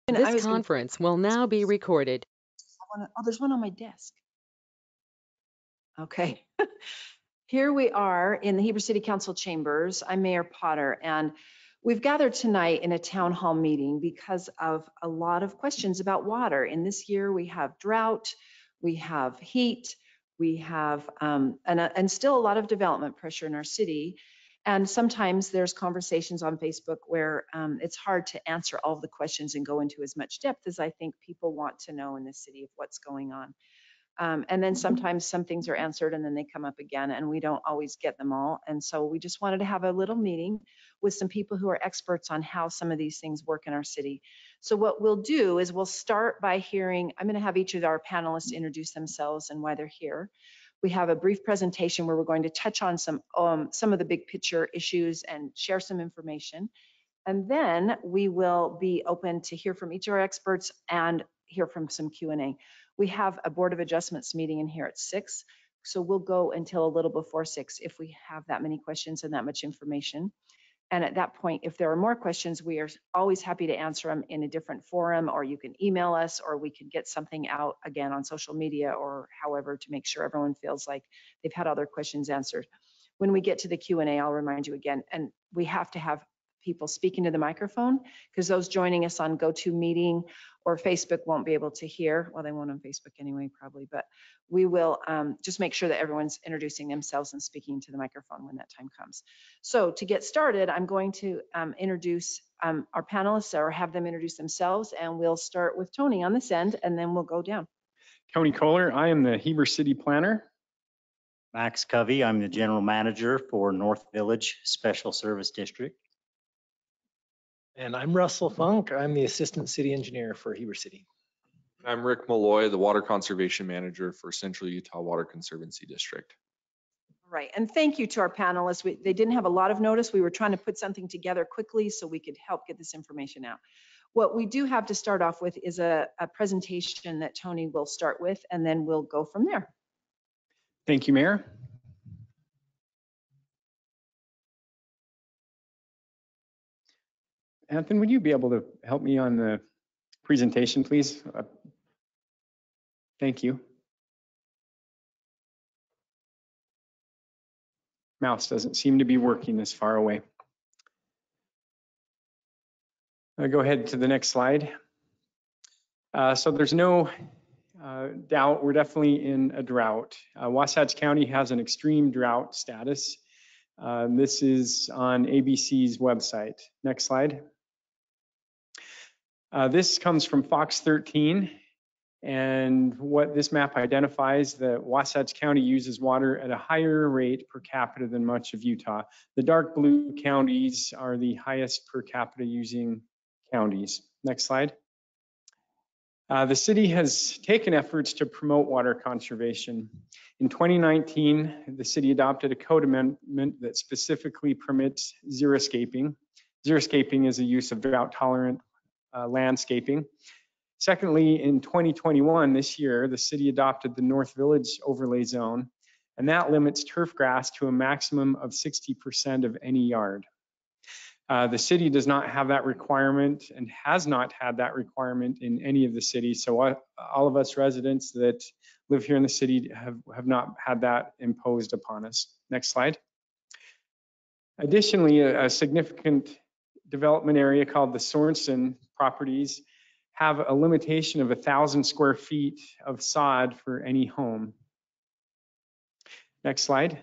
This conference will now be recorded. Oh, there's one on my desk. Okay. Here we are in the Heber City Council chambers. I'm Mayor Potter, and we've gathered tonight in a town hall meeting because of a lot of questions about water. In this year, we have drought, we have heat, we have, and still a lot of development pressure in our city. And sometimes there's conversations on Facebook where it's hard to answer all of the questions and go into as much depth as I think people want to know in the city of what's going on. And then sometimes some things are answered and then they come up again and we don't always get them all. And so we just wanted to have a little meeting with some people who are experts on how some of these things work in our city. So what we'll do is we'll start by hearing, I'm going to have each of our panelists introduce themselves and why they're here. We have a brief presentation where we're going to touch on some of the big picture issues and share some information. And then we will be open to hear from each of our experts and hear from some Q&A. We have a Board of Adjustments meeting in here at 6, so we'll go until a little before 6 if we have that many questions and that much information. And at that point, if there are more questions, we are always happy to answer them in a different forum, or you can email us, or we can get something out again on social media or however to make sure everyone feels like they've had all their questions answered. When we get to the Q&A, I'll remind you again, and we have to have people speaking to the microphone because those joining us on GoToMeeting or Facebook won't be able to hear. Well, they won't on Facebook anyway, probably, but we will just make sure that everyone's introducing themselves and speaking to the microphone when that time comes. So to get started, I'm going to introduce our panelists or have them introduce themselves, and we'll start with Tony on this end, and then we'll go down. Tony Kohler, I am the Heber City planner. Max Covey, I'm the general manager for North Village Special Service District. And I'm Russell Funk. I'm the assistant city engineer for Heber City. I'm Rick Malloy, the water conservation manager for Central Utah Water Conservancy District. Right, and thank you to our panelists. They didn't have a lot of notice. We were trying to put something together quickly so we could help get this information out. What we do have to start off with is a presentation that Tony will start with, and then we'll go from there. Thank you, Mayor. Anthony, would you be able to help me on the presentation, please? Thank you. Mouse doesn't seem to be working this far away. I'll go ahead to the next slide. So there's no doubt we're definitely in a drought. Wasatch County has an extreme drought status. This is on ABC's website. Next slide. This comes from Fox 13, and what this map identifies that Wasatch County uses water at a higher rate per capita than much of Utah. The dark blue counties are the highest per capita using counties. Next slide. The city has taken efforts to promote water conservation. In 2019, the city adopted a code amendment that specifically permits xeriscaping. Xeriscaping is a use of drought-tolerant landscaping. Secondly, in 2021, this year, the city adopted the North Village overlay zone, and that limits turf grass to a maximum of 60% of any yard. The city does not have that requirement and has not had that requirement in any of the cities. So all of us residents that live here in the city have not had that imposed upon us. Next slide. Additionally, a significant development area called the Sorensen properties have a limitation of 1,000 square feet of sod for any home. Next slide.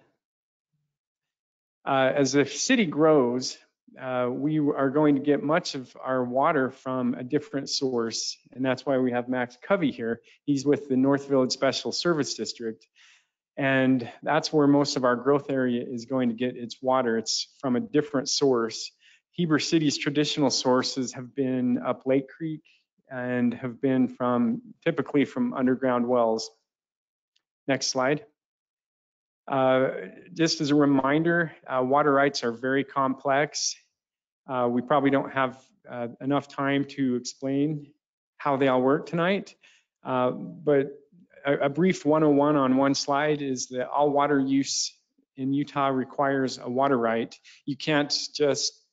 As the city grows, we are going to get much of our water from a different source, and that's why we have Max Covey here. He's with the North Village Special Service District, and that's where most of our growth area is going to get its water. It's from a different source. Heber City's traditional sources have been up Lake Creek and have been typically from underground wells. Next slide. Just as a reminder, water rights are very complex. We probably don't have enough time to explain how they all work tonight, but a brief 101 on one slide is that all water use in Utah requires a water right. You can't just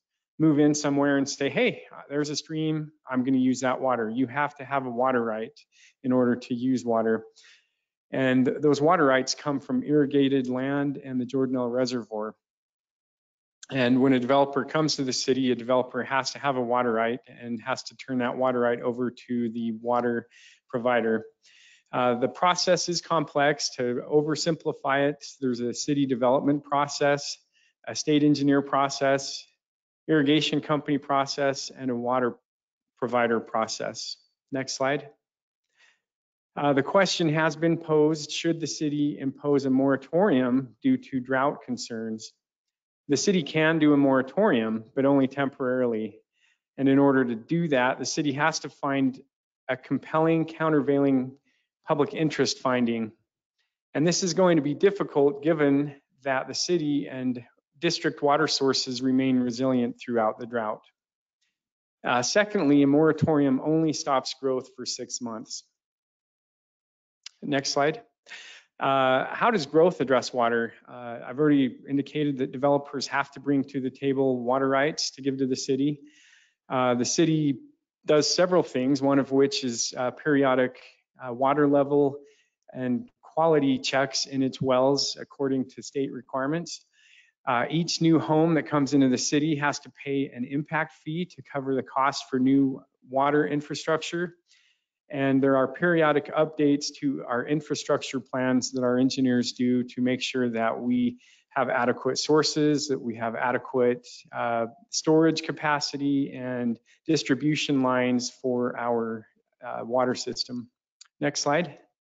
move in somewhere and say, hey, there's a stream, I'm going to use that water. You have to have a water right in order to use water. And those water rights come from irrigated land and the Jordanelle Reservoir. And when a developer comes to the city, a developer has to have a water right and has to turn that water right over to the water provider. The process is complex. To oversimplify it, there's a city development process, a state engineer process, irrigation company process, and a water provider process. Next slide. The question has been posed, should the city impose a moratorium due to drought concerns? The city can do a moratorium, but only temporarily. And in order to do that, the city has to find a compelling countervailing public interest finding. And this is going to be difficult given that the city and district water sources remain resilient throughout the drought. Secondly, a moratorium only stops growth for 6 months. Next slide. How does growth address water? I've already indicated that developers have to bring to the table water rights to give to the city. The city does several things, one of which is periodic water level and quality checks in its wells according to state requirements. Each new home that comes into the city has to pay an impact fee to cover the cost for new water infrastructure. And there are periodic updates to our infrastructure plans that our engineers do to make sure that we have adequate sources, that we have adequate storage capacity and distribution lines for our water system. Next slide.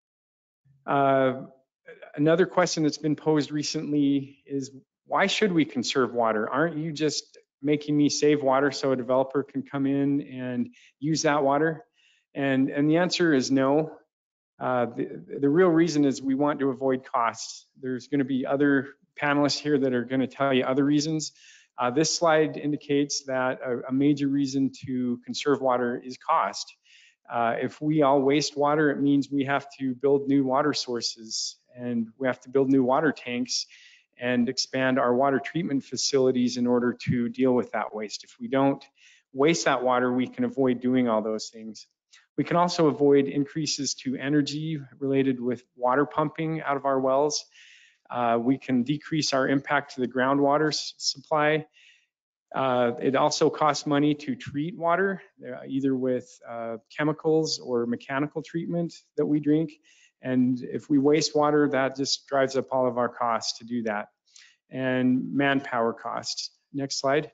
Another question that's been posed recently is, why should we conserve water? Aren't you just making me save water so a developer can come in and use that water? And the answer is no. The real reason is we want to avoid costs. There's going to be other panelists here that are going to tell you other reasons. This slide indicates that a major reason to conserve water is cost. If we all waste water, it means we have to build new water sources and we have to build new water tanks and expand our water treatment facilities in order to deal with that waste. If we don't waste that water, we can avoid doing all those things. We can also avoid increases to energy related with water pumping out of our wells. We can decrease our impact to the groundwater supply. It also costs money to treat water, either with chemicals or mechanical treatment that we drink. And if we waste water, that just drives up all of our costs to do that. And manpower costs. Next slide.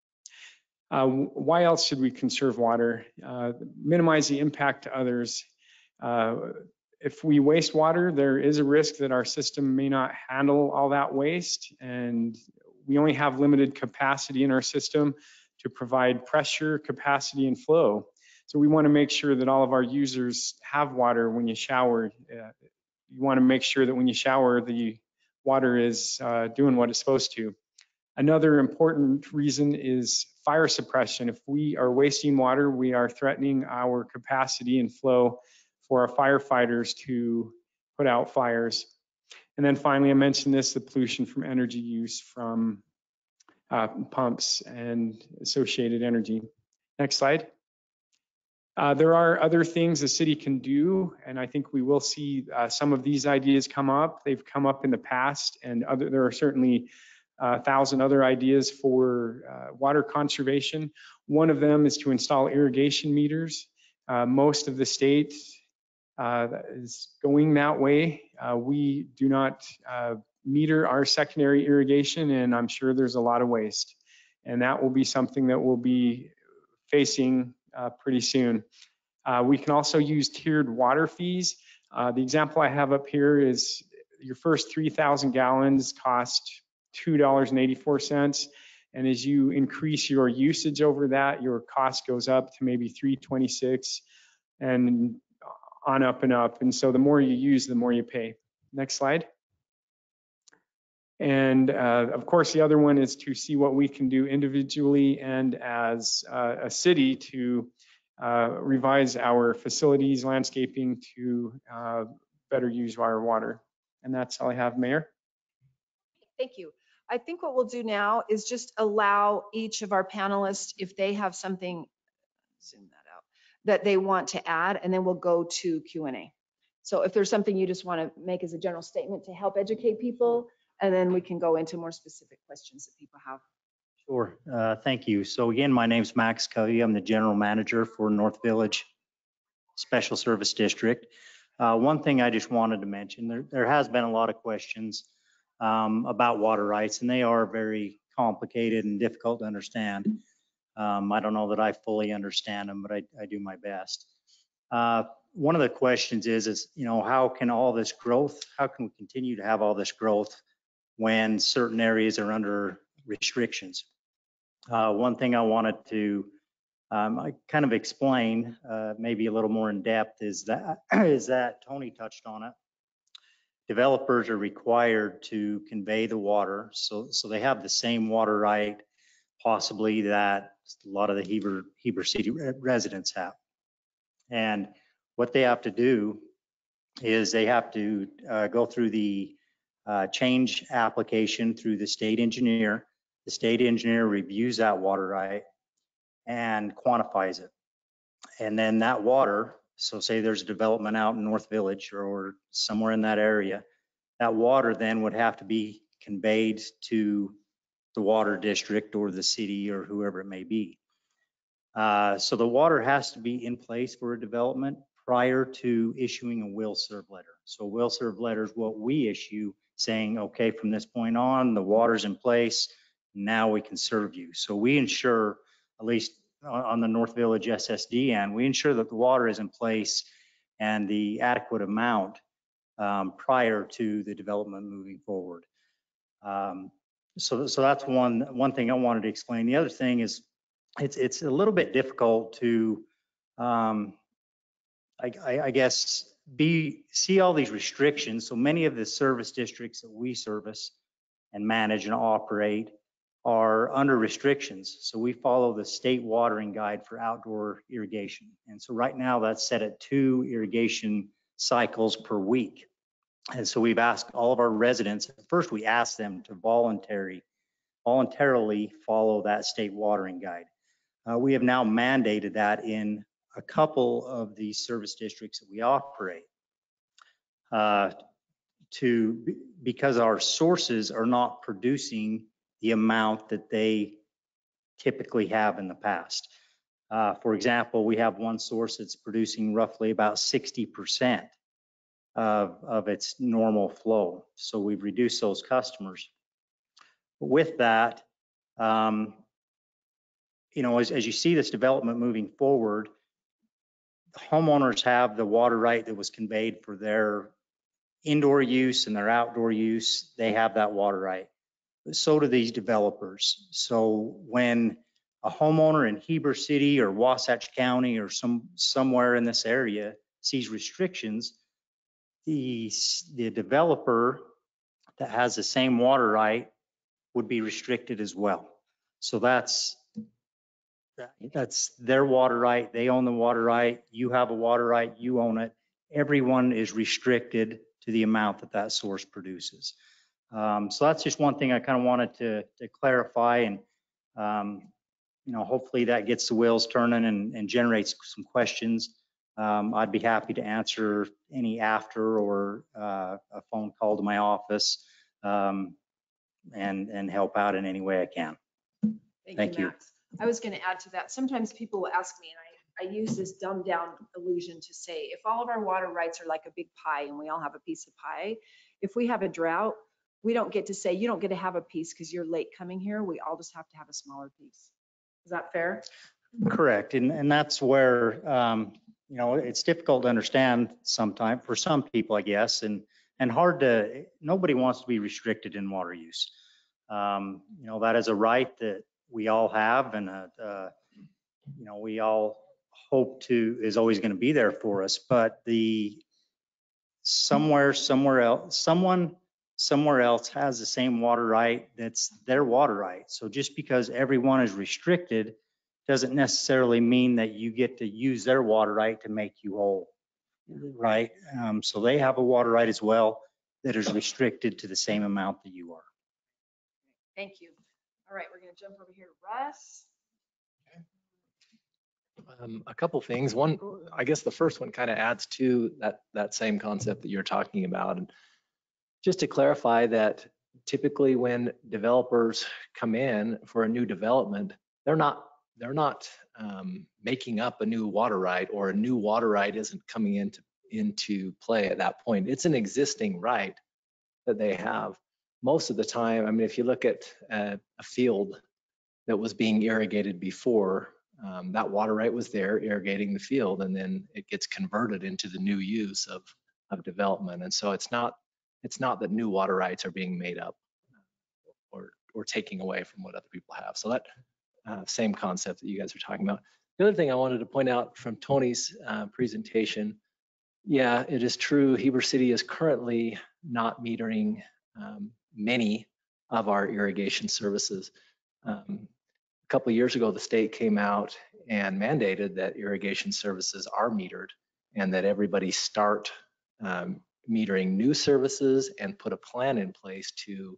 Why else should we conserve water? Minimize the impact to others. If we waste water, there is a risk that our system may not handle all that waste, and we only have limited capacity in our system to provide pressure, capacity, and flow. So we want to make sure that all of our users have water when you shower. You want to make sure that when you shower, the water is doing what it's supposed to. Another important reason is fire suppression. If we are wasting water, we are threatening our capacity and flow for our firefighters to put out fires. And then finally, I mentioned this, the pollution from energy use from pumps and associated energy. Next slide. There are other things the city can do, and I think we will see some of these ideas come up. They've come up in the past, and there are certainly 1,000 other ideas for water conservation. One of them is to install irrigation meters. Most of the state is going that way. We do not meter our secondary irrigation, and I'm sure there's a lot of waste. And that will be something that we'll be facing pretty soon. We can also use tiered water fees. The example I have up here is your first 3,000 gallons cost $2.84. And as you increase your usage over that, your cost goes up to maybe $3.26 and on up and up. And so the more you use, the more you pay. Next slide. And of course, the other one is to see what we can do individually and as a city to revise our facilities, landscaping to better use our water. And that's all I have, Mayor. Thank you. I think what we'll do now is just allow each of our panelists, if they have something, zoom that out, that they want to add, and then we'll go to Q&A. So if there's something you just want to make as a general statement to help educate people, and then we can go into more specific questions that people have. Sure. Thank you. So again, my name's Max Covey. I'm the general manager for North Village Special Service District. One thing I just wanted to mention, there has been a lot of questions about water rights, and they are very complicated and difficult to understand. I don't know that I fully understand them, but I do my best. One of the questions is, you know, how can all this growth, how can we continue to have all this growth when certain areas are under restrictions? One thing I wanted to I kind of explain, maybe a little more in depth, is that Tony touched on it. Developers are required to convey the water, so they have the same water right, possibly, that a lot of the Heber City residents have. And what they have to do is they have to go through the change application through the state engineer. The state engineer reviews that water right and quantifies it. And then that water, so say there's a development out in North Village or somewhere in that area, that water then would have to be conveyed to the water district or the city or whoever it may be. So the water has to be in place for a development prior to issuing a will serve letter. So a will serve letter is what we issue, saying, okay, from this point on, the water's in place, now we can serve you. So we ensure, at least on the North Village SSD end, we ensure that the water is in place and the adequate amount prior to the development moving forward. So that's one thing I wanted to explain. The other thing is it's a little bit difficult to, I guess, see all these restrictions. So many of the service districts that we service and manage and operate are under restrictions. So we follow the state watering guide for outdoor irrigation. And so right now that's set at 2 irrigation cycles per week. And so we've asked all of our residents, first we asked them to voluntarily follow that state watering guide. We have now mandated that in a couple of the service districts that we operate because our sources are not producing the amount that they typically have in the past. For example, we have one source that's producing roughly about 60% of its normal flow. So we've reduced those customers. With that, you know, as you see this development moving forward, homeowners have the water right that was conveyed for their indoor use and their outdoor use. They have that water right. But so do these developers. So when a homeowner in Heber City or Wasatch County or somewhere in this area sees restrictions, the developer that has the same water right would be restricted as well. So that's their water right. They own the water right. You have a water right. You own it. Everyone is restricted to the amount that source produces. So that's just one thing I kind of wanted to clarify, and you know, hopefully that gets the wheels turning and generates some questions. I'd be happy to answer any after or a phone call to my office and help out in any way I can. Thank you. Max. I was going to add to that. Sometimes people will ask me, and I use this dumbed down illusion to say, if all of our water rights are like a big pie and we all have a piece of pie, if we have a drought, we don't get to say, you don't get to have a piece because you're late coming here. We all just have to have a smaller piece. Is that fair? Correct. And that's where, you know, it's difficult to understand sometimes for some people, I guess, and hard to, nobody wants to be restricted in water use. You know, that is a right that we all have, and you know, we all hope to is always going to be there for us. But somewhere else, someone somewhere else has the same water right that's their water right. So just because everyone is restricted doesn't necessarily mean that you get to use their water right to make you whole, right? So they have a water right as well that is restricted to the same amount that you are. Thank you. All right, we're going to jump over here to Russ. A couple things. One, I guess the first one kind of adds to that same concept that you're talking about. And just to clarify that typically when developers come in for a new development, they're not making up a new water right, or a new water right isn't coming into play at that point. It's an existing right that they have. Most of the time, I mean, if you look at a field that was being irrigated before, that water right was there irrigating the field, and then it gets converted into the new use of development. And so it's not that new water rights are being made up or taking away from what other people have. So that same concept that you guys are talking about. The other thing I wanted to point out from Tony's presentation, yeah, it is true. Heber City is currently not metering many of our irrigation services. A couple of years ago, the state came out and mandated that irrigation services are metered, and that everybody start metering new services and put a plan in place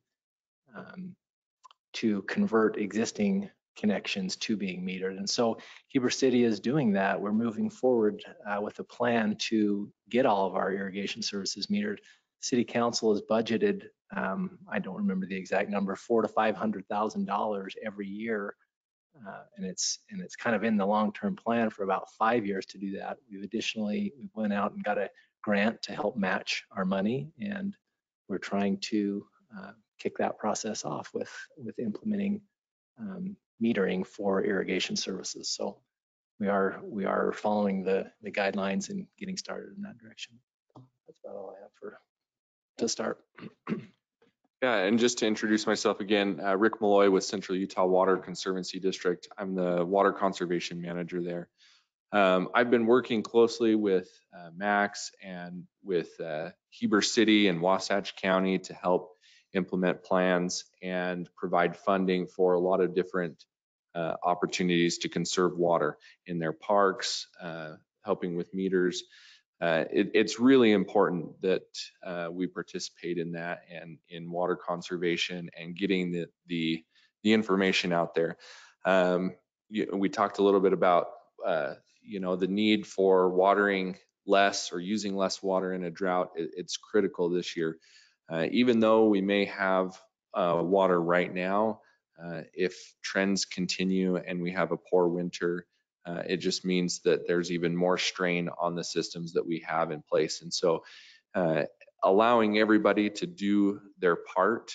to convert existing connections to being metered. And so Heber City is doing that. We're moving forward with a plan to get all of our irrigation services metered. City Council has budgeted, I don't remember the exact number, $400,000 to $500,000 every year. And it's kind of in the long-term plan for about 5 years to do that. We went out and got a grant to help match our money, and we're trying to kick that process off with implementing metering for irrigation services. So we are following the guidelines and getting started in that direction. That's about all I have to start. Yeah, and just to introduce myself again, Rick Malloy with Central Utah Water Conservancy District. I'm the water conservation manager there. I've been working closely with Max and with Heber City and Wasatch County to help implement plans and provide funding for a lot of different opportunities to conserve water in their parks, helping with meters. It's really important that we participate in that and in water conservation and getting the information out there. We talked a little bit about the need for watering less or using less water in a drought. It's critical this year. Even though we may have water right now, if trends continue and we have a poor winter, it just means that there's even more strain on the systems that we have in place. And so allowing everybody to do their part,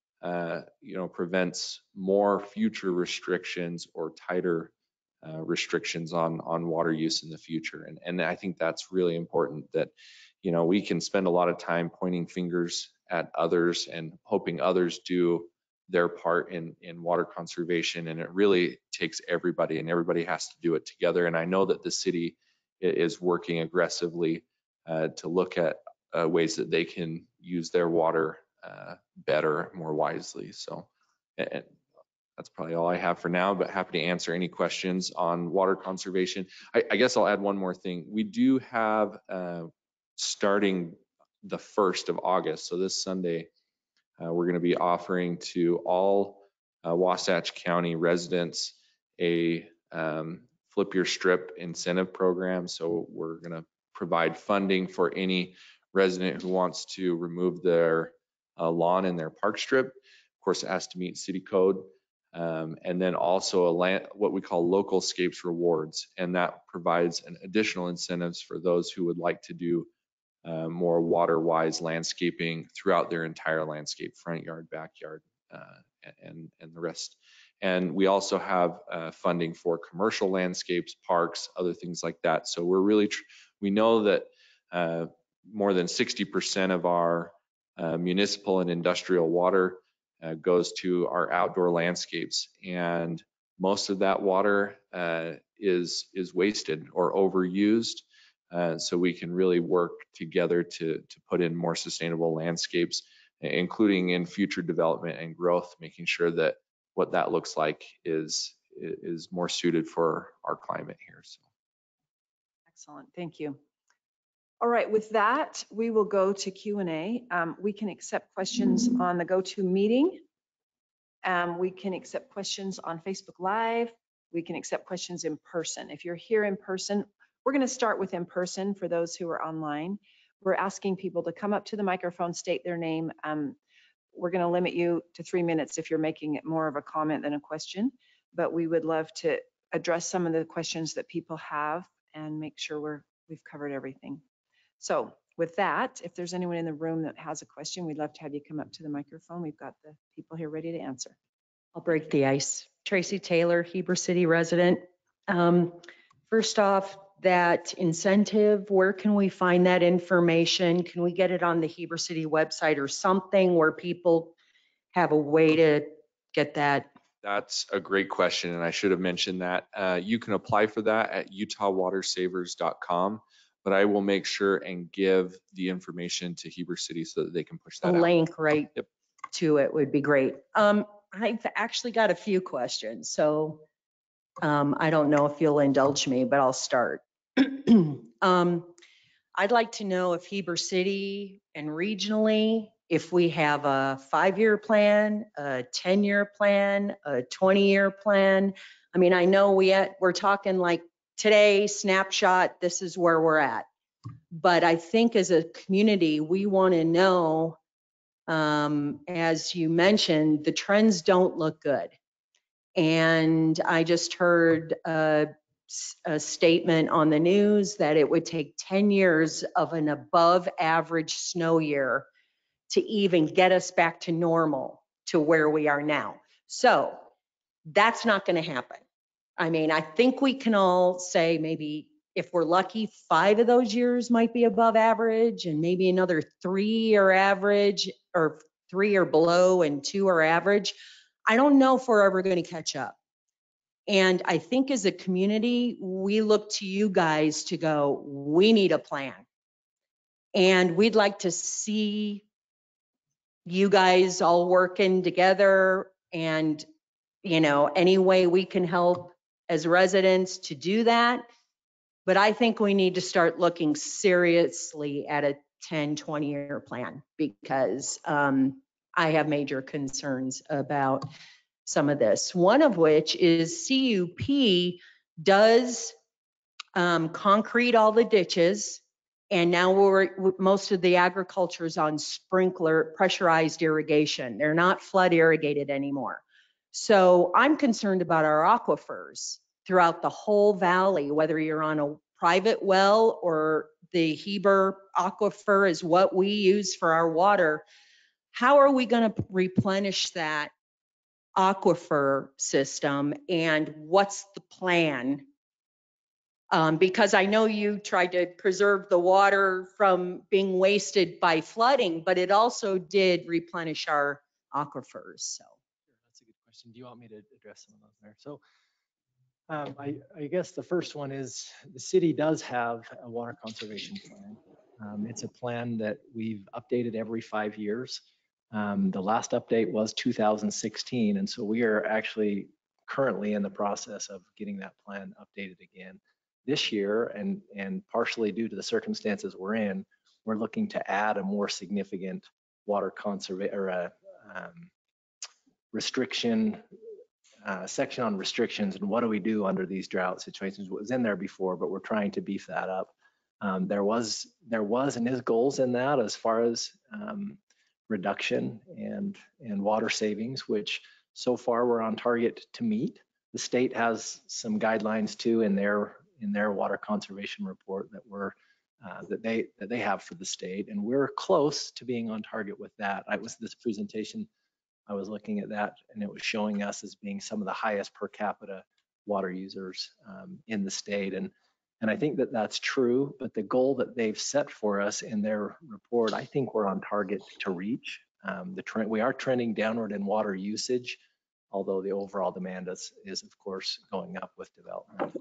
prevents more future restrictions or tighter restrictions on water use in the future. And I think that's really important, that, we can spend a lot of time pointing fingers at others and hoping others do their part in water conservation, and it really takes everybody, and everybody has to do it together. And I know that the city is working aggressively to look at ways that they can use their water better, more wisely. So that's probably all I have for now, but happy to answer any questions on water conservation. I guess I'll add one more thing. We do have starting the 1st of August, so this Sunday, we're going to be offering to all Wasatch County residents a flip your strip incentive program. So we're going to provide funding for any resident who wants to remove their lawn in their park strip. Of course, it has to meet city code. And then also what we call local scapes rewards. And that provides an additional incentives for those who would like to do more water-wise landscaping throughout their entire landscape, front yard, backyard, and the rest. And we also have funding for commercial landscapes, parks, other things like that. So we're really, we know that more than 60% of our municipal and industrial water goes to our outdoor landscapes, and most of that water is wasted or overused. So we can really work together to put in more sustainable landscapes, including in future development and growth, making sure that what that looks like is more suited for our climate here. So. Excellent, thank you. All right, with that, we will go to Q&A. We can accept questions on the GoToMeeting We can accept questions on Facebook Live. We can accept questions in person. If you're here in person, we're going to start with in person for those who are online. We're asking people to come up to the microphone, state their name. We're going to limit you to 3 minutes if you're making it more of a comment than a question, but we would love to address some of the questions that people have and make sure we've covered everything. So with that, if there's anyone in the room that has a question, we'd love to have you come up to the microphone. We've got the people here ready to answer. I'll break the ice. Tracy Taylor, Heber City resident. First off, that incentive, where can we find that information? Can we get it on the Heber City website or something where people have a way to get that? That's a great question, and I should have mentioned that. You can apply for that at utahwatersavers.com, but I will make sure and give the information to Heber City so that they can push that A out. link right Yep. to it would be great. I've actually got a few questions, so I don't know if you'll indulge me, but I'll start. I'd like to know if Heber City and regionally, if we have a 5-year plan, a 10-year plan, a 20-year plan. I mean, I know we're talking like today, snapshot, this is where we're at. But I think as a community, we want to know, as you mentioned, the trends don't look good. And I just heard a statement on the news that it would take 10 years of an above average snow year to even get us back to normal to where we are now. So that's not going to happen. I mean, I think we can all say maybe if we're lucky, 5 of those years might be above average and maybe another 3 are average or 3 are below and 2 are average. I don't know if we're ever going to catch up. And I think as a community, we look to you guys to go, we need a plan. And we'd like to see you guys all working together and, you know, any way we can help as residents to do that. But I think we need to start looking seriously at a 10, 20-year plan because I have major concerns about some of this. One of which is CUP does concrete all the ditches, and now most of the agriculture is on sprinkler pressurized irrigation. They're not flood irrigated anymore. So I'm concerned about our aquifers throughout the whole valley, whether you're on a private well or the Heber aquifer is what we use for our water. How are we going to replenish that aquifer system, and what's the plan? Because I know you tried to preserve the water from being wasted by flooding, but it also did replenish our aquifers. So that's a good question. Do you want me to address some of those there? So I guess the first one is the city does have a water conservation plan. It's a plan that we've updated every 5 years. The last update was 2016, and so we are actually currently in the process of getting that plan updated again this year, and partially due to the circumstances we're in, we're looking to add a more significant water conservation or restriction section on restrictions and what do we do under these drought situations. What was in there before, but we're trying to beef that up. There was and is goals in that as far as reduction and water savings, which so far we're on target to meet. The state has some guidelines too in their water conservation report that they have for the state, and we're close to being on target with that. This presentation, I was looking at that, and it was showing us as being some of the highest per capita water users in the state, and I think that that's true. But the goal that they've set for us in their report, I think we're on target to reach. We are trending downward in water usage, although the overall demand is of course going up with development.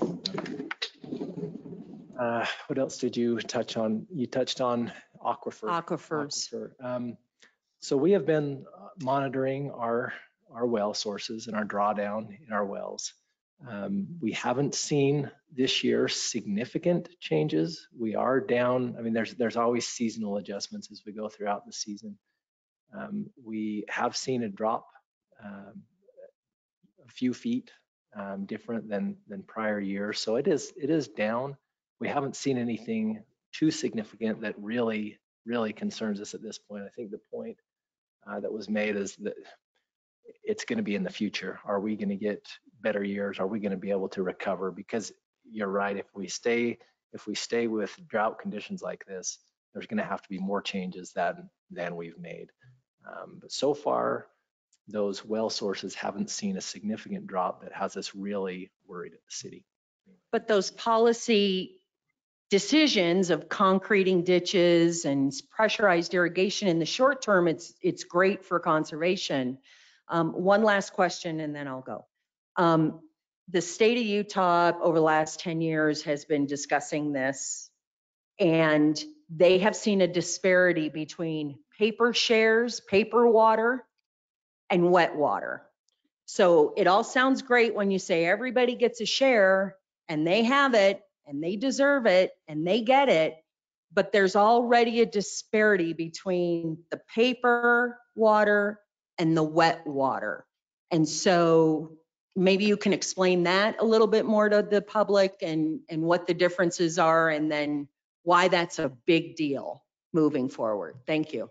What else did you touch on? You touched on aquifers. So we have been monitoring our well sources and our drawdown in our wells. We haven't seen this year significant changes. We are down. I mean, there's always seasonal adjustments as we go throughout the season. We have seen a drop a few feet different than prior years. So it is down. We haven't seen anything too significant that really concerns us at this point. I think the point that was made is that it's going to be in the future. Are we going to get better years? Are we going to be able to recover? Because you're right. If we stay with drought conditions like this, there's going to have to be more changes than we've made. But so far, those well sources haven't seen a significant drop that has us really worried at the city. But those policy decisions of concreting ditches and pressurized irrigation in the short term, it's great for conservation. One last question and then I'll go. The state of Utah over the last 10 years has been discussing this, and they have seen a disparity between paper shares, paper water, and wet water. So it all sounds great when you say everybody gets a share and they have it and they deserve it and they get it, but there's already a disparity between the paper water and the wet water. And so maybe you can explain that a little bit more to the public and what the differences are and then why that's a big deal moving forward. Thank you.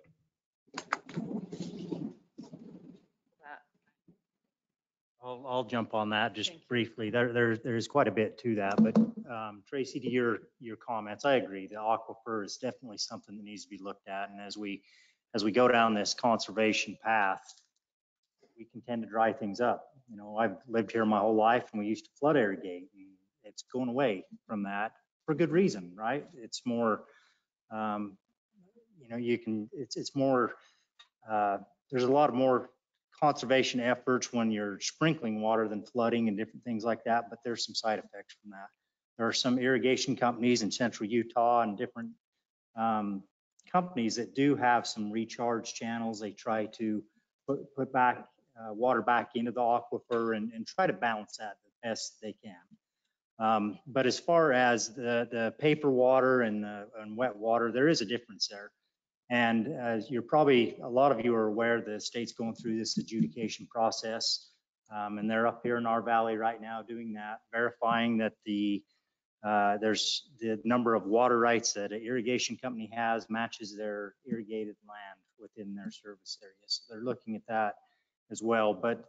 I'll jump on that just briefly. There's quite a bit to that, but Tracy, to your comments, I agree. The aquifer is definitely something that needs to be looked at, and as we go down this conservation path, we can tend to dry things up. You know, I've lived here my whole life, and we used to flood irrigate, and it's going away from that for good reason, right? It's more, you know, it's more. There's a lot more conservation efforts when you're sprinkling water than flooding and different things like that, but there's some side effects from that. There are some irrigation companies in central Utah and different companies that do have some recharge channels. They try to put back water back into the aquifer and try to balance that the best they can. But as far as the paper water and wet water, there is a difference there. And as you're probably, a lot of you are aware, the state's going through this adjudication process. And they're up here in our valley right now doing that, verifying that there's the number of water rights that an irrigation company has matches their irrigated land within their service area. So they're looking at that as well. But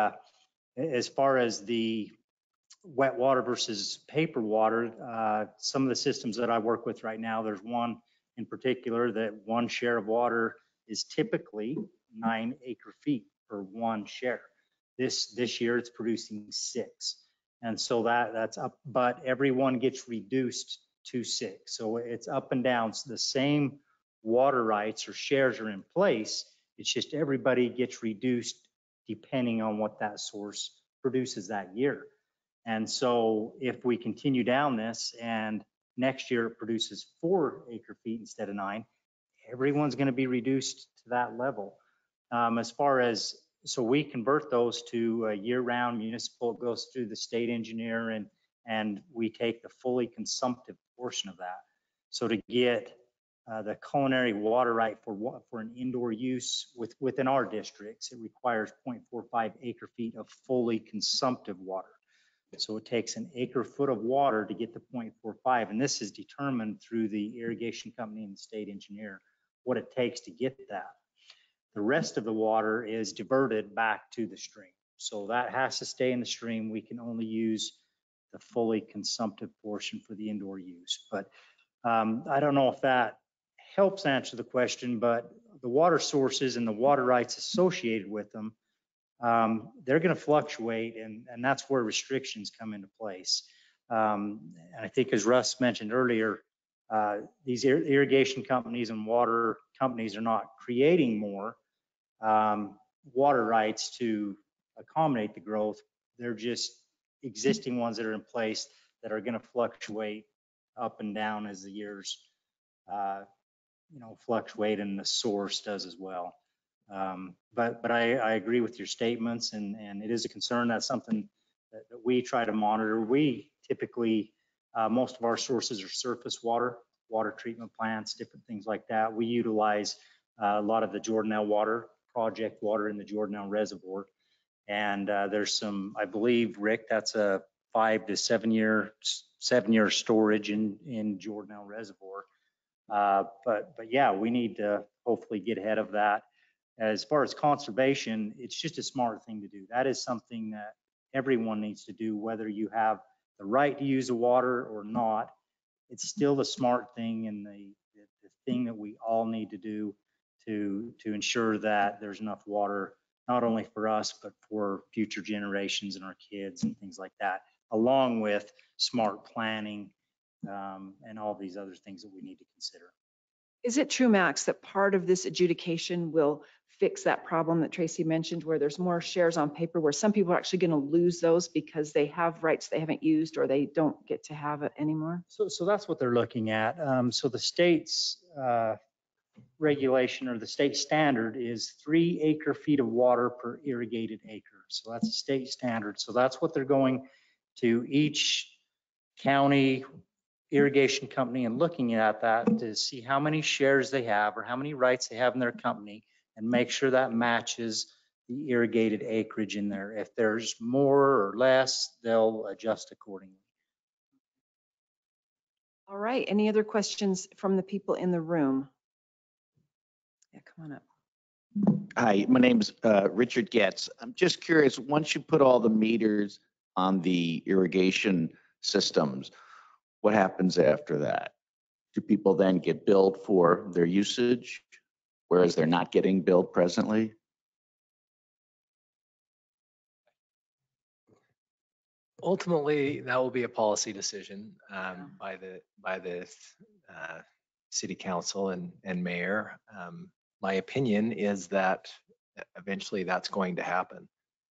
as far as the wet water versus paper water, some of the systems that I work with right now, there's one in particular that one share of water is typically 9 acre-feet per one share. This year it's producing 6. And so that's up, but everyone gets reduced to 6. So it's up and down. So the same water rights or shares are in place. It's just everybody gets reduced depending on what that source produces that year. And so if we continue down this and next year it produces 4 acre-feet instead of 9, everyone's going to be reduced to that level. As far as, so we convert those to year-round municipal. It goes through the state engineer and we take the fully consumptive portion of that. So to get the culinary water right for an indoor use within our districts, it requires 0.45 acre-feet of fully consumptive water. So it takes an acre-foot of water to get to 0.45, and this is determined through the irrigation company and the state engineer, what it takes to get that. The rest of the water is diverted back to the stream. So that has to stay in the stream. We can only use the fully consumptive portion for the indoor use. But I don't know if that helps answer the question, but the water sources and the water rights associated with them, they're going to fluctuate, and that's where restrictions come into place. And I think, as Russ mentioned earlier, these irrigation companies and water companies are not creating more water rights to accommodate the growth. They're just existing ones that are in place that are going to fluctuate up and down as the years fluctuate, and the source does as well. But I agree with your statements, and it is a concern. That's something that we try to monitor. We typically, most of our sources are surface water treatment plants, different things like that. We utilize a lot of the Jordanelle water project water in the Jordanelle Reservoir. And there's some, I believe, Rick, that's a 5 to 7 year storage in Jordanelle Reservoir. But yeah, we need to hopefully get ahead of that. As far as conservation, it's just a smart thing to do. That is something that everyone needs to do, whether you have the right to use the water or not. It's still the smart thing and the thing that we all need to do to ensure that there's enough water, not only for us, but for future generations and our kids and things like that, along with smart planning and all these other things that we need to consider. Is it true, Max, that part of this adjudication will fix that problem that Tracy mentioned, where there's more shares on paper, where some people are actually going to lose those because they have rights they haven't used or they don't get to have it anymore? So that's what they're looking at. So the state's regulation or the state standard is 3 acre-feet of water per irrigated acre. So that's a state standard. So that's what they're going to each county irrigation company and looking at that to see how many shares they have or how many rights they have in their company and make sure that matches the irrigated acreage in there. If there's more or less, they'll adjust accordingly. All right. Any other questions from the people in the room? Yeah, come on up. Hi, my name's Richard Getz. I'm just curious, once you put all the meters on the irrigation systems, what happens after that? Do people then get billed for their usage, whereas they're not getting billed presently? Ultimately, that will be a policy decision by the city council and mayor. My opinion is that eventually that's going to happen.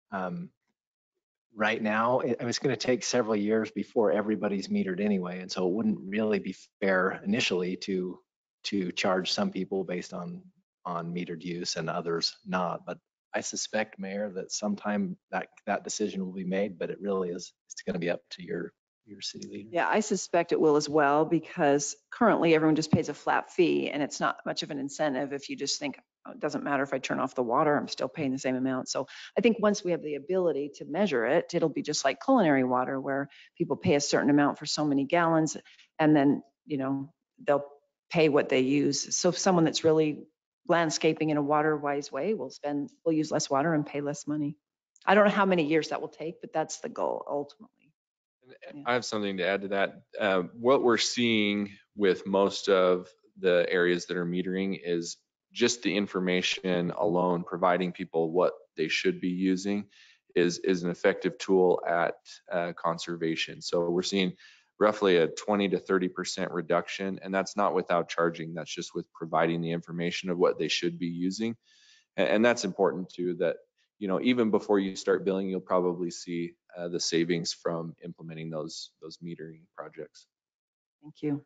Right now, it's going to take several years before everybody's metered anyway, and so it wouldn't really be fair initially to charge some people based on metered use and others not. But I suspect, Mayor, that sometime that decision will be made, but it really is, it's going to be up to your city leader. Yeah, I suspect it will as well, because currently everyone just pays a flat fee and it's not much of an incentive if you just think, oh, it doesn't matter if I turn off the water, I'm still paying the same amount. So I think once we have the ability to measure it, it'll be just like culinary water where people pay a certain amount for so many gallons and then, you know, they'll pay what they use. So if someone that's really landscaping in a water wise way will use less water and pay less money. I don't know how many years that will take, but that's the goal ultimately. I have something to add to that. What we're seeing with most of the areas that are metering is just the information alone, providing people what they should be using is an effective tool at conservation. So we're seeing roughly a 20 to 30% reduction, and that's not without charging. That's just with providing the information of what they should be using. And that's important too, that, you know, even before you start billing, you'll probably see the savings from implementing those metering projects. Thank you.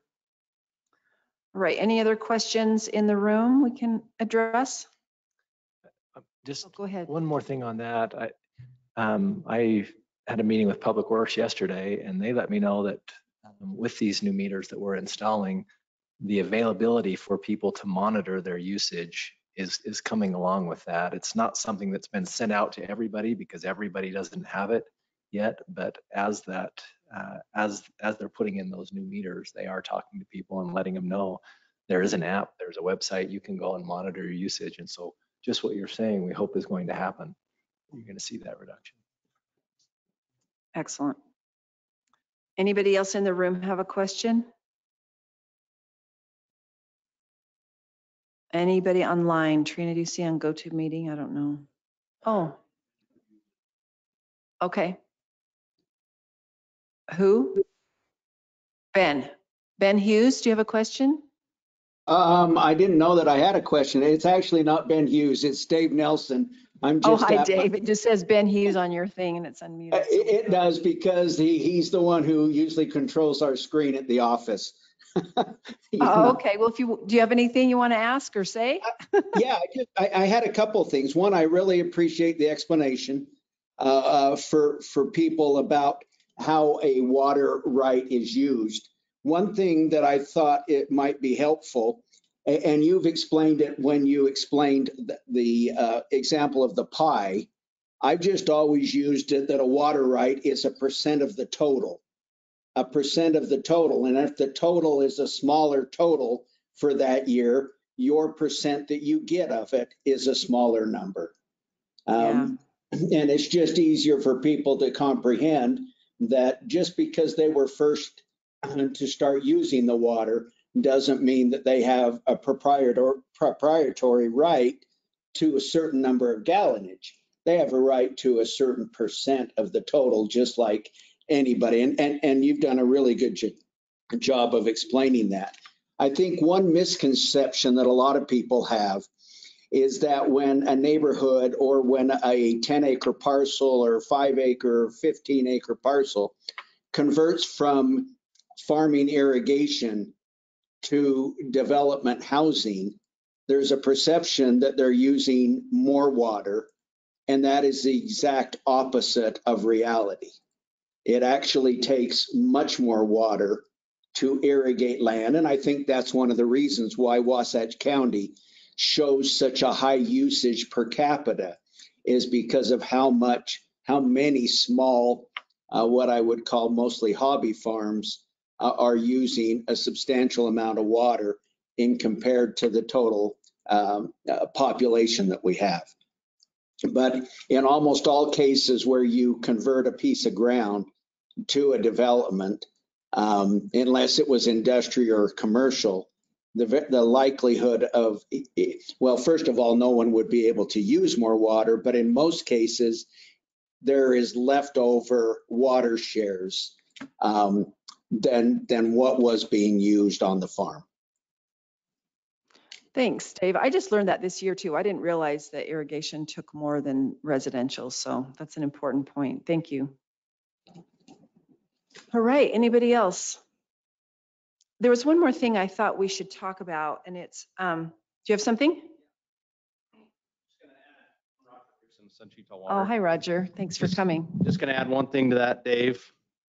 All right, any other questions in the room we can address? Just Go ahead. one more thing on that. I had a meeting with Public Works yesterday, and they let me know that with these new meters that we're installing, the availability for people to monitor their usage is coming along with that. It's not something that's been sent out to everybody because everybody doesn't have it yet, but as they're putting in those new meters, they are talking to people and letting them know there is an app, there's a website, you can go and monitor your usage. And so just what you're saying, we hope is going to happen. You're going to see that reduction. Excellent. Anybody else in the room have a question? Anybody online? Trina, do you see on GoToMeeting? I don't know. Oh. Okay. Who? Ben. Ben Hughes, do you have a question? I didn't know that I had a question. It's actually not Ben Hughes. It's Dave Nelson. I'm just. Oh, hi, Dave. It just says Ben Hughes on your thing and it's unmuted. It does, because he's the one who usually controls our screen at the office. Oh, okay. Well, do you have anything you want to ask or say? Yeah, I had a couple of things. One, I really appreciate the explanation for people about how a water right is used. One thing that I thought it might be helpful, and you've explained it when you explained the example of the pie, I've just always used it that a water right is a percent of the total. A percent of the total. And if the total is a smaller total for that year, your percent that you get of it is a smaller number. And it's just easier for people to comprehend that just because they were first to start using the water doesn't mean that they have a proprietary right to a certain number of gallonage. They have a right to a certain percent of the total, just like anybody. And you've done a really good job of explaining that. I think one misconception that a lot of people have is that when a neighborhood or when a 10-acre parcel or 5-acre, 15-acre parcel converts from farming irrigation to development housing, there's a perception that they're using more water, and that is the exact opposite of reality. It actually takes much more water to irrigate land, and I think that's one of the reasons why Wasatch County shows such a high usage per capita, is because of how many small, what I would call mostly hobby farms, are using a substantial amount of water in compared to the total population that we have. But in almost all cases where you convert a piece of ground to a development, unless it was industrial or commercial, the likelihood of, well, first of all, no one would be able to use more water, but in most cases, there is leftover water shares than what was being used on the farm. Thanks, Dave. I just learned that this year too. I didn't realize that irrigation took more than residential. So that's an important point. Thank you. All right, anybody else? There was one more thing I thought we should talk about, and it's, do you have something? Oh, hi, Roger. Thanks for coming. Just going to add one thing to that, Dave.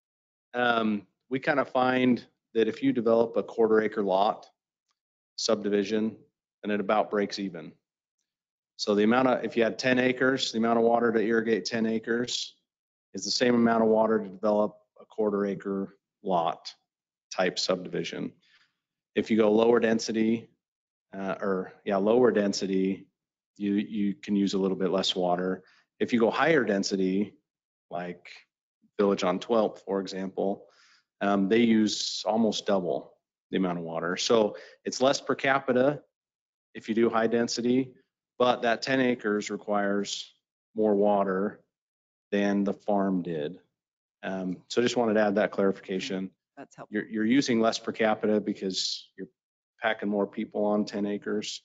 We kind of find that if you develop a 1/4 acre lot subdivision, then it about breaks even. So the amount of, if you had 10 acres, the amount of water to irrigate 10 acres is the same amount of water to develop a 1/4 acre lot type subdivision. If you go lower density, lower density, you can use a little bit less water. If you go higher density, like Village on 12th, for example, they use almost double the amount of water. So it's less per capita if you do high density, but that 10 acres requires more water than the farm did. So just wanted to add that clarification. That's helpful. You're using less per capita because you're packing more people on 10 acres,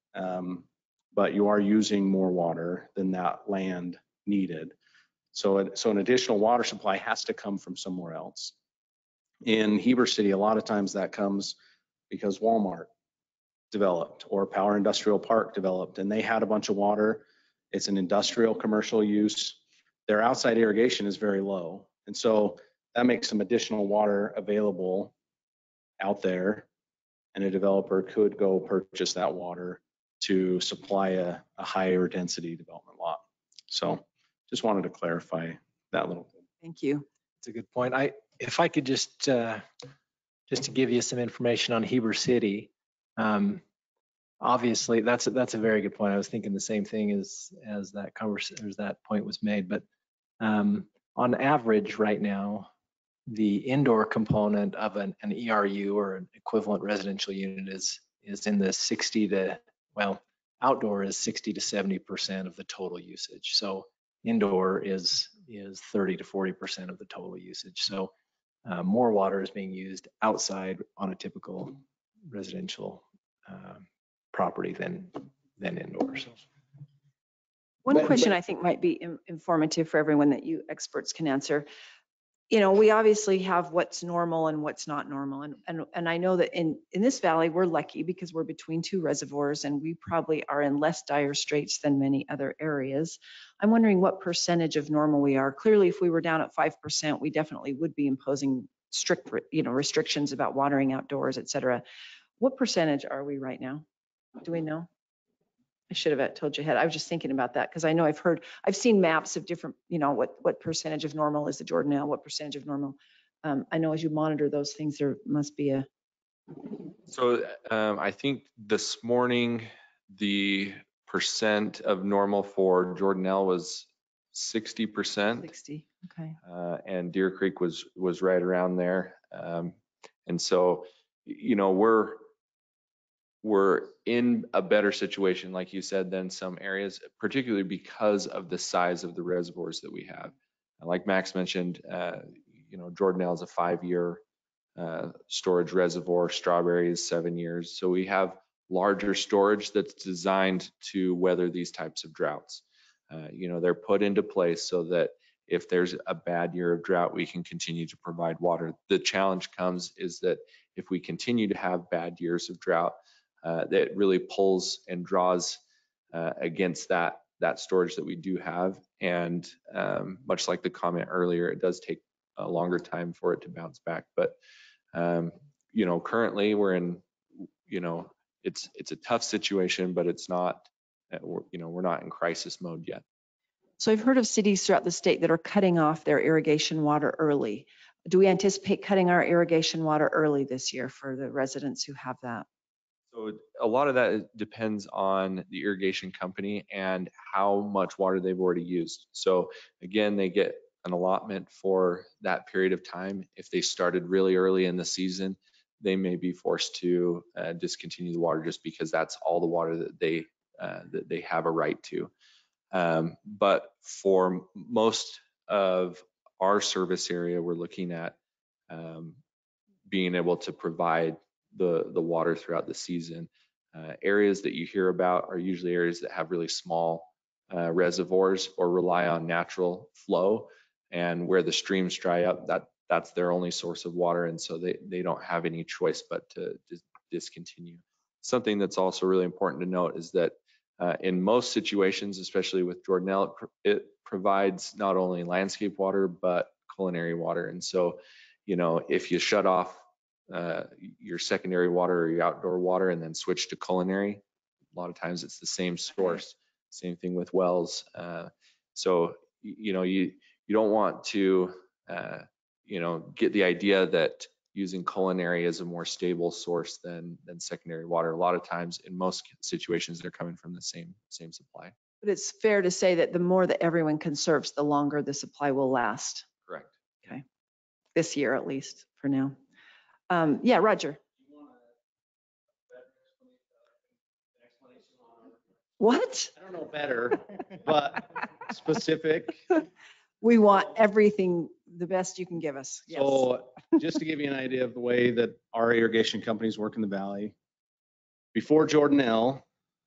but you are using more water than that land needed. So an additional water supply has to come from somewhere else. In Heber City, a lot of times that comes because Walmart developed or Power Industrial Park developed, and they had a bunch of water. It's an industrial commercial use. Their outside irrigation is very low. And so that makes some additional water available out there, and a developer could go purchase that water to supply a higher density development lot. So just wanted to clarify that little bit. Thank you. It's a good point. If I could just to give you some information on Heber City. Obviously, that's a very good point. I was thinking the same thing as that conversation, as that point was made. But on average, right now, the indoor component of an ERU or an equivalent residential unit is in the 60 to, well, outdoor is 60 to 70% of the total usage. So indoor is 30 to 40% of the total usage. So more water is being used outside on a typical residential property than indoors. One question I think might be informative for everyone that you experts can answer. You know, we obviously have what's normal and what's not normal. And I know that in this valley, we're lucky because we're between two reservoirs and we probably are in less dire straits than many other areas. I'm wondering what percentage of normal we are. Clearly, if we were down at 5%, we definitely would be imposing strict, restrictions about watering outdoors, et cetera. What percentage are we right now? Do we know? I should have told you ahead. I was just thinking about that because I know I've seen maps of different, what percentage of normal is the Jordanelle, what percentage of normal. I know as you monitor those things, there must be a. So I think this morning, the percent of normal for Jordanelle was 60%. 60, okay. And Deer Creek was right around there. And so, we're in a better situation, like you said, than some areas, particularly because of the size of the reservoirs that we have. And like Max mentioned, Jordanelle is a 5-year storage reservoir, Strawberry is 7 years. So we have larger storage that's designed to weather these types of droughts. They're put into place so that if there's a bad year of drought, we can continue to provide water. The challenge comes is that if we continue to have bad years of drought, that really pulls and draws against that storage that we do have. And much like the comment earlier, it does take a longer time for it to bounce back. But currently we're in, it's a tough situation, but it's not, we're not in crisis mode yet. So I've heard of cities throughout the state that are cutting off their irrigation water early. Do we anticipate cutting our irrigation water early this year for the residents who have that? So a lot of that depends on the irrigation company and how much water they've already used. So again, they get an allotment for that period of time. If they started really early in the season, they may be forced to discontinue the water just because that's all the water that they have a right to. But for most of our service area, we're looking at being able to provide the water throughout the season. Areas that you hear about are usually areas that have really small reservoirs or rely on natural flow, and where the streams dry up, that's their only source of water, and so they don't have any choice but to discontinue. Something that's also really important to note is that in most situations, especially with Jordanelle, it provides not only landscape water but culinary water. And so, if you shut off your secondary water or your outdoor water and then switch to culinary, a lot of times it's the same source. Same thing with wells. So you don't want to get the idea that using culinary is a more stable source than secondary water. A lot of times, in most situations, they're coming from the same supply. But it's fair to say that the more that everyone conserves, the longer the supply will last. Correct. Okay. This year, at least for now. Yeah, Roger. What? I don't know better, but specific. We want everything, the best you can give us. Yes. So just to give you an idea of the way that our irrigation companies work in the valley, before Jordanelle,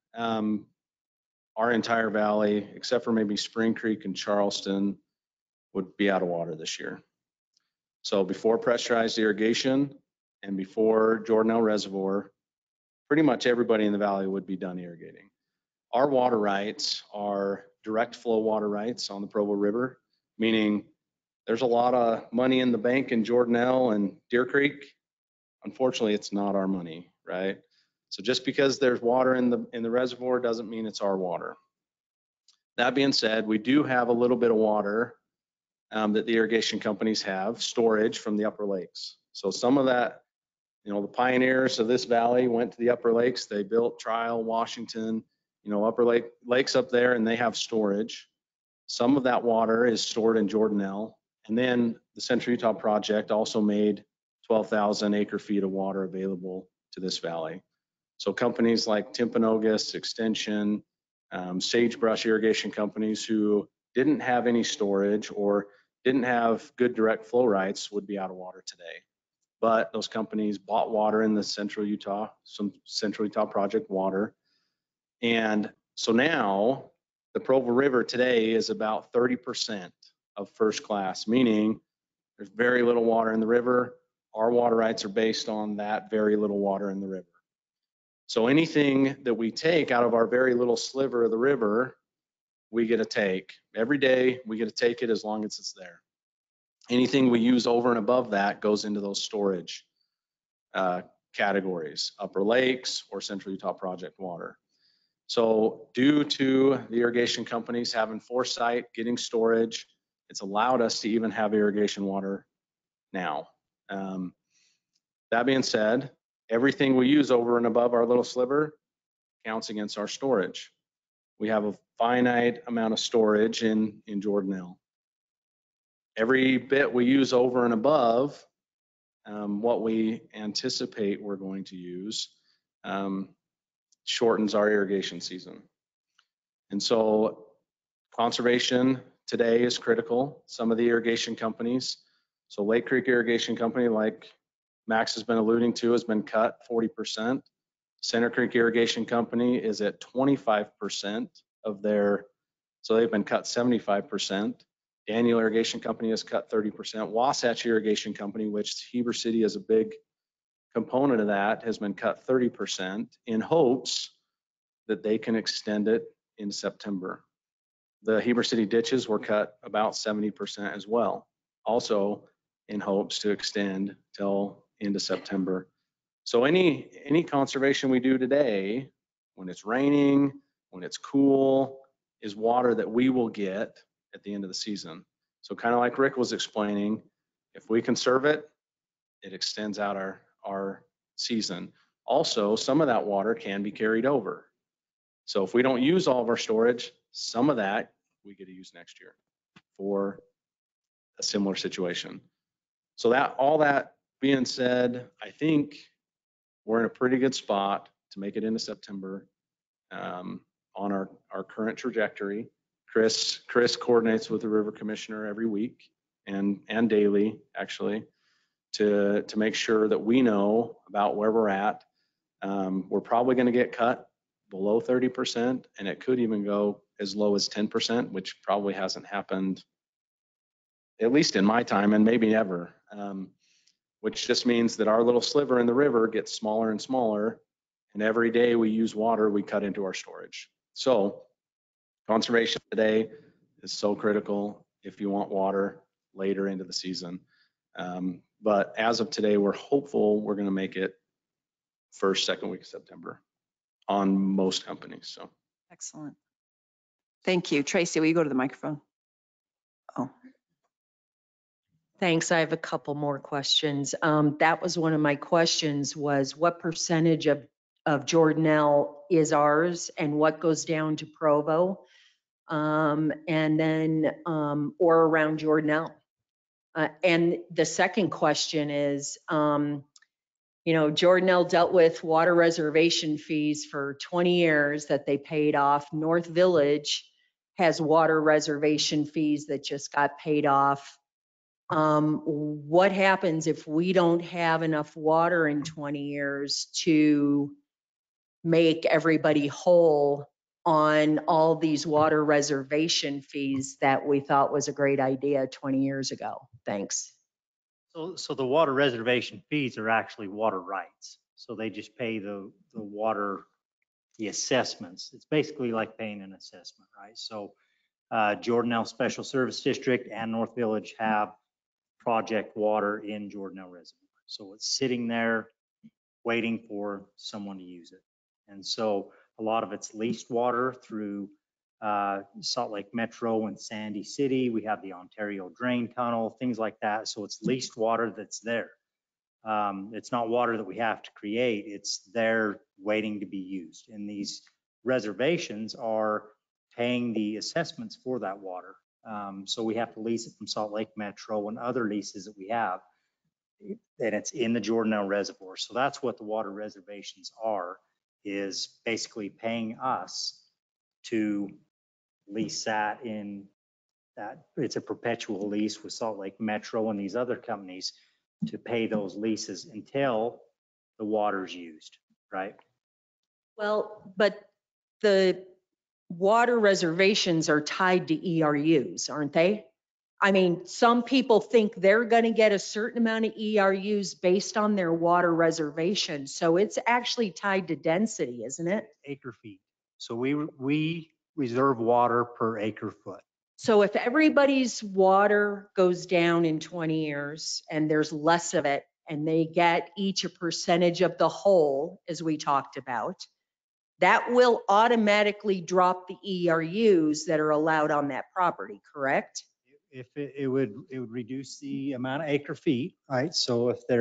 our entire valley, except for maybe Spring Creek and Charleston, would be out of water this year. So before pressurized irrigation and before Jordanelle Reservoir, pretty much everybody in the valley would be done irrigating. Our water rights are direct flow water rights on the Provo River, meaning there's a lot of money in the bank in Jordanelle and Deer Creek. Unfortunately, it's not our money, right? So just because there's water in the reservoir doesn't mean it's our water. That being said, we do have a little bit of water that the irrigation companies have, storage from the upper lakes. So some of that, the pioneers of this valley went to the upper lakes. They built Trial, Washington, upper lakes up there, and they have storage. Some of that water is stored in Jordanelle. And then the Central Utah Project also made 12,000 acre feet of water available to this valley. So companies like Timpanogos, Extension, Sagebrush irrigation companies who didn't have any storage or didn't have good direct flow rights would be out of water today. But those companies bought water in the Central Utah Project water. And so now the Provo River today is about 30% of first class, meaning there's very little water in the river. Our water rights are based on that very little water in the river. So anything that we take out of our very little sliver of the river, we get to take. Every day we get to take it as long as it's there. Anything we use over and above that goes into those storage categories, Upper Lakes or Central Utah Project water. So due to the irrigation companies having foresight, getting storage, it's allowed us to even have irrigation water now. That being said, everything we use over and above our little sliver counts against our storage. We have a finite amount of storage in Jordanelle. Every bit we use over and above what we anticipate we're going to use shortens our irrigation season. And so conservation today is critical. Some of the irrigation companies, so Lake Creek Irrigation Company, like Max has been alluding to, has been cut 40%. Center Creek Irrigation Company is at 25% of their, so they've been cut 75%. Daniel Irrigation Company has cut 30%. Wasatch Irrigation Company, which Heber City is a big component of that, has been cut 30% in hopes that they can extend it in September. The Heber City ditches were cut about 70% as well, also in hopes to extend till into September. So any conservation we do today, when it's raining, when it's cool, is water that we will get at the end of the season. So kind of like Rick was explaining, if we conserve it, it extends out our season. Also, some of that water can be carried over. So if we don't use all of our storage, some of that we get to use next year for a similar situation. So that, all that being said, I think we're in a pretty good spot to make it into September on our current trajectory. Chris coordinates with the river commissioner every week and daily, actually, to make sure that we know about where we're at. We're probably going to get cut below 30%, and it could even go as low as 10%, which probably hasn't happened, at least in my time, and maybe never, which just means that our little sliver in the river gets smaller and smaller, and every day we use water, we cut into our storage. So conservation today is so critical if you want water later into the season. But as of today, we're hopeful we're going to make it first, second week of September on most companies. So Excellent. Thank you. Tracy, will you go to the microphone? Oh, Thanks. I have a couple more questions. That was one of my questions, was what percentage of Jordanelle is ours and what goes down to Provo? And then, or around Jordanelle. And the second question is, Jordanelle dealt with water reservation fees for 20 years that they paid off. North Village has water reservation fees that just got paid off. What happens if we don't have enough water in 20 years to make everybody whole on all these water reservation fees that we thought was a great idea 20 years ago? Thanks. So the water reservation fees are actually water rights. So they just pay the water, the assessments. It's basically like paying an assessment, right? So Jordanelle Special Service District and North Village have project water in Jordanelle Reservoir. So it's sitting there waiting for someone to use it. And so a lot of it's leased water through Salt Lake Metro and Sandy City. We have the Ontario Drain Tunnel, things like that. So it's leased water that's there. It's not water that we have to create. It's there waiting to be used. And these reservations are paying the assessments for that water. So we have to lease it from Salt Lake Metro and other leases that we have. And it's in the Jordanelle Reservoir. So that's what the water reservations are, is basically paying us to lease that in that. It's a perpetual lease with Salt Lake Metro and these other companies to pay those leases until the water's used, right? Well, but the water reservations are tied to ERUs, aren't they? I mean, some people think they're going to get a certain amount of ERUs based on their water reservation. So it's actually tied to density, isn't it? Acre feet. So we reserve water per acre foot. So if everybody's water goes down in 20 years and there's less of it and they get each a percentage of the whole, as we talked about, that will automatically drop the ERUs that are allowed on that property, correct? If it would reduce the amount of acre feet, right? So if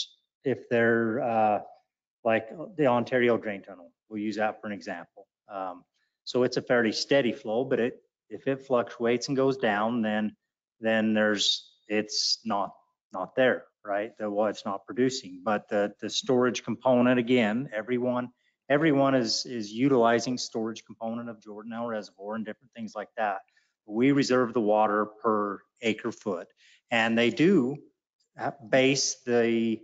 they're like the Ontario Drain Tunnel, we'll use that for an example. So it's a fairly steady flow, but if it fluctuates and goes down, then it's not there, right? It's not producing. But the storage component, again, everyone is utilizing storage component of Jordanelle Reservoir and different things like that. We reserve the water per acre foot, and they do base their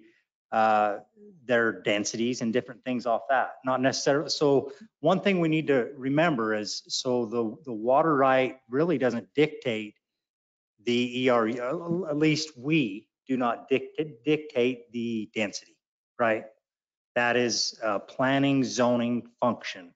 densities and different things off that. Not necessarily. So one thing we need to remember is, so the water right really doesn't dictate the ERU. At least we do not dictate the density, right? That is a planning zoning function.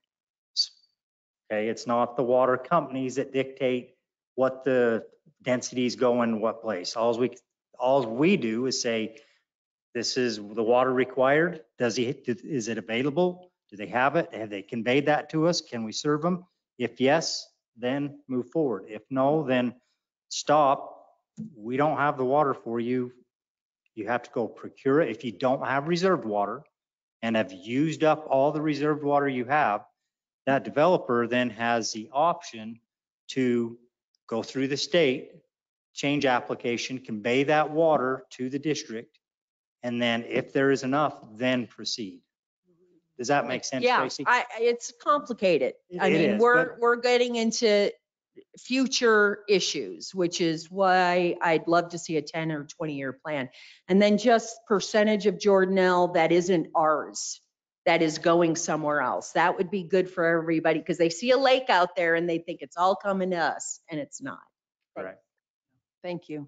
Okay, it's not the water companies that dictate what the densities go in what place. All we do is say, this is the water required. Is it available? Do they have it? Have they conveyed that to us? Can we serve them? If yes, then move forward. If no, then stop. We don't have the water for you. You have to go procure it. If you don't have reserved water and have used up all the reserved water you have, that developer then has the option to go through the state, change application, convey that water to the district, and then if there is enough, then proceed. Does that make sense, Yeah, Tracy? it's complicated. I It mean, is, we're getting into future issues, which is why I'd love to see a 10 or 20-year plan. And then just percentage of Jordanelle that isn't ours, that is going somewhere else. That would be good for everybody, because they see a lake out there and they think it's all coming to us, and it's not. Correct. Thank you.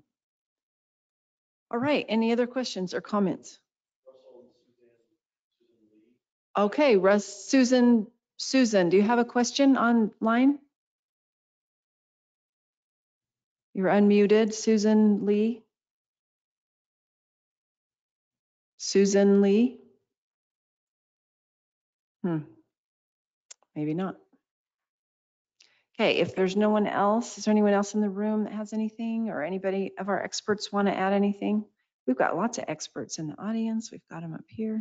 All right, any other questions or comments? Okay, Russ, Susan, do you have a question online? You're unmuted, Susan Lee. Susan Lee? Maybe not. Okay, if there's no one else, is there anyone else in the room that has anything, or anybody of our experts want to add anything? We've got lots of experts in the audience. We've got them up here.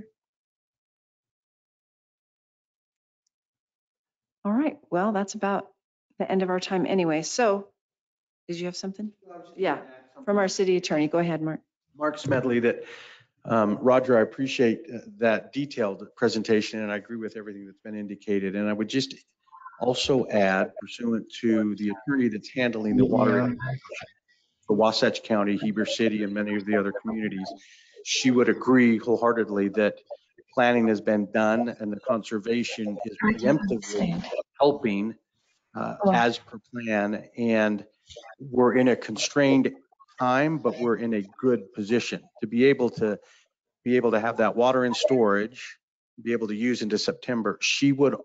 All right, well, that's about the end of our time anyway. So, did you have something? Yeah, from our city attorney. Go ahead, Mark. Mark Smedley. That Roger, I appreciate that detailed presentation, and I agree with everything that's been indicated. And I would just also add, pursuant to the attorney that's handling the water for Wasatch County, Heber City, and many of the other communities, she would agree wholeheartedly that planning has been done and the conservation is preemptively helping as per plan. And we're in a constrained time, but we're in a good position to be able to have that water in storage, be able to use into September. She would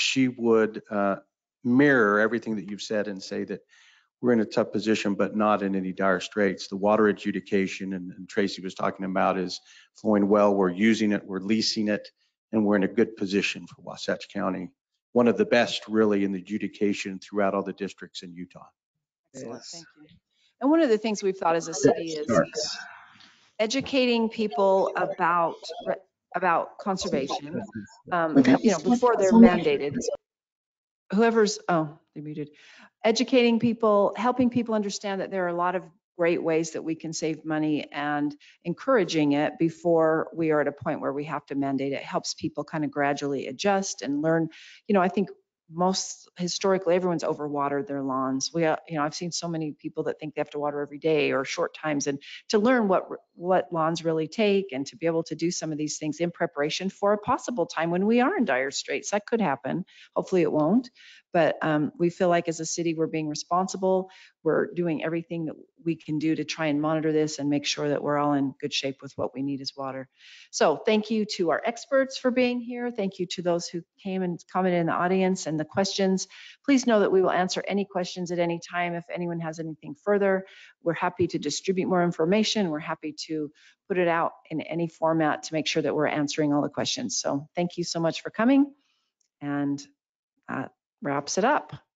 mirror everything that you've said and say that we're in a tough position, but not in any dire straits. The water adjudication, and Tracy was talking about, is flowing well. We're using it, we're leasing it, and we're in a good position for Wasatch County. One of the best really in the adjudication throughout all the districts in Utah. Excellent, thank you. And one of the things we've thought as a city is educating people about conservation, before they're mandated. Whoever's, oh, they're muted. Educating people, helping people understand that there are a lot of great ways that we can save money, and encouraging it before we are at a point where we have to mandate it helps people kind of gradually adjust and learn. I think historically everyone's overwatered their lawns. I've seen so many people that think they have to water every day or short times, and to learn what lawns really take, and to be able to do some of these things in preparation for a possible time when we are in dire straits. That could happen. Hopefully it won't. But we feel like as a city, we're being responsible. We're doing everything that we can do to try and monitor this and make sure that we're all in good shape with what we need as water. So thank you to our experts for being here. Thank you to those who came and commented in the audience and the questions. Please know that we will answer any questions at any time. If anyone has anything further, we're happy to distribute more information. We're happy to put it out in any format to make sure that we're answering all the questions. So thank you so much for coming. And that wraps it up.